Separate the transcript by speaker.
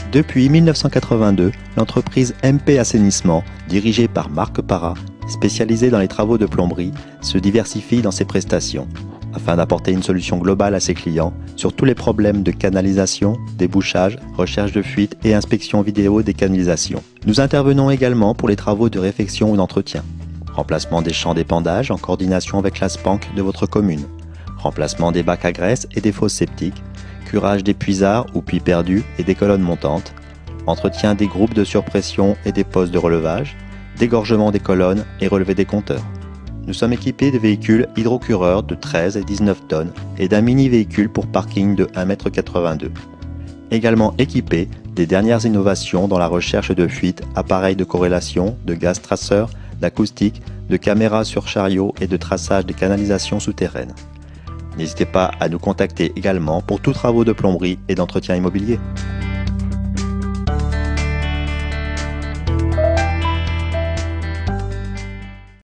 Speaker 1: Depuis 1982, l'entreprise MP Assainissement, dirigée par Marc Parra, spécialisée dans les travaux de plomberie, se diversifie dans ses prestations, afin d'apporter une solution globale à ses clients sur tous les problèmes de canalisation, débouchage, recherche de fuite et inspection vidéo des canalisations. Nous intervenons également pour les travaux de réfection ou d'entretien. Remplacement des champs d'épandage en coordination avec la SPANC de votre commune. Remplacement des bacs à graisse et des fosses septiques. Curage des puisards ou puits perdus et des colonnes montantes. Entretien des groupes de surpression et des postes de relevage. Dégorgement des colonnes et relevé des compteurs. Nous sommes équipés de véhicules hydrocureurs de 13 et 19 tonnes et d'un mini-véhicule pour parking de 1,82 m. Également équipés des dernières innovations dans la recherche de fuites, appareils de corrélation, de gaz traceur, d'acoustique, de caméras sur chariot et de traçage des canalisations souterraines. N'hésitez pas à nous contacter également pour tous travaux de plomberie et d'entretien immobilier.